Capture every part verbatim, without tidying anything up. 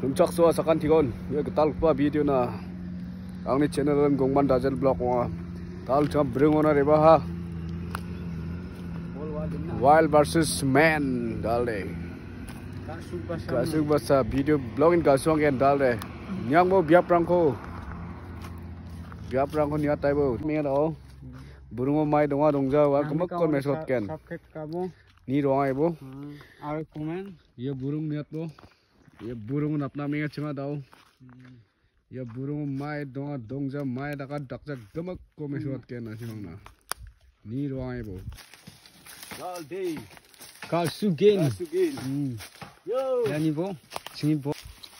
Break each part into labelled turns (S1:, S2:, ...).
S1: Numchak suwa sakan tigon ya ketal pa video na ang ni channel ang gongman dajal blog wa tal cham brengona reba ha wild versus man dalde kasuk basa video blogin kasong en dalde nyang mo biap rangko biap rangko niat tai bo me do burung mai donga dongja wa kemak kon mesot ken ni rongai bo
S2: ar komen
S1: ye burung niat bo ये बुरुंग अपना में चिमा दाओ ये बुरुंग माय दोंगा दोंगजा माय दका दक्जा गमक को मेशोत के ना चिमांगना नी रोआए बो काल दे
S2: काल सुगेन
S1: सुगेन
S2: यो यानी बो चिमी बो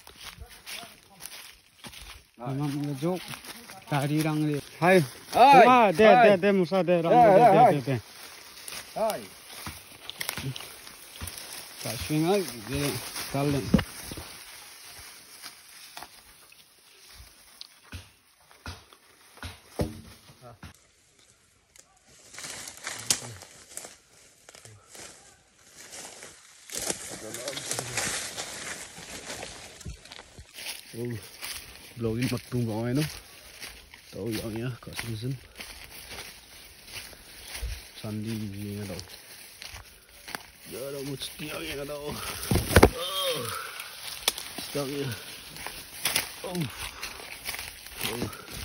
S2: माम जो तारी रंग ले हाय हाय दे दे दे मुसा दे रंग दे दे दे
S1: हाय
S2: का स्विंगा दे काल ले
S1: oh blogin matung bawai no tau yang ya ka season sandi ni ada ya ada mesti yang ada oh stang ya oh oh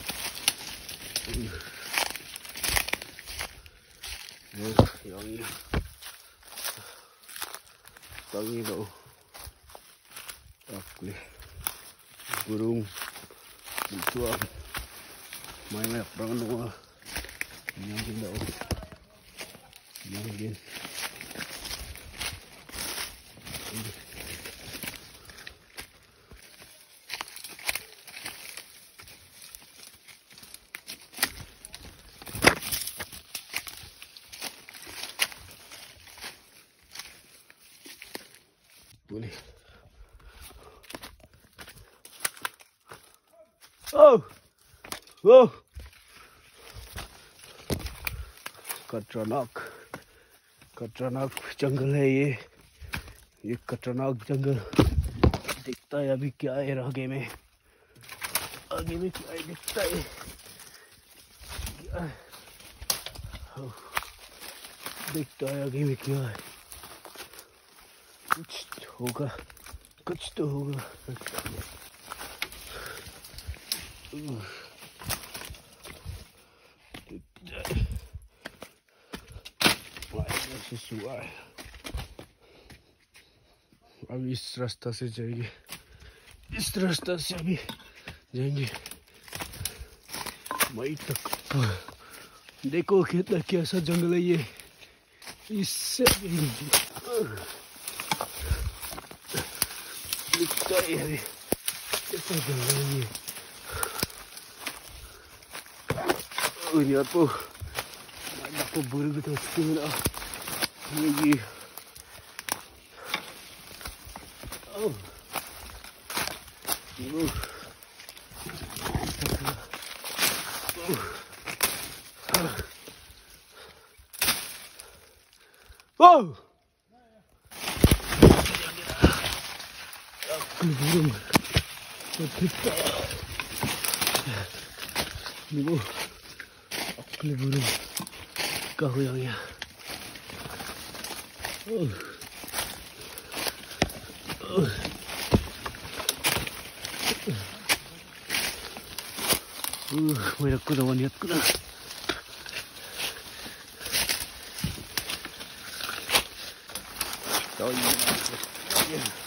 S1: oh yang ya stang ni do aku burung itu main banyak banget doa yang tidak yang gini boleh. Oh, oh, खतरनाक खतरनाक जंगल है ये ये खतरनाक जंगल दिखता है अभी क्या है आगे में आगे में क्या है दिखता है क्या है oh, दिखता है आगे में क्या है कुछ होगा कुछ तो होगा Uh. Sesuai. अब इस रास्ता से जाएंगे इस रास्ता से अभी जाएंगे मई तक देखो कितना कैसा जंगल है ये इससे दिखता है अभी कैसा जंगल है ये ini apa banyak pemburu kita sekali lah ini oh oh oh aku burung kita ini Ini burung kahuyangnya. Oh. Oh. Uh, may nagkunawan niat ko na. Tahu ni.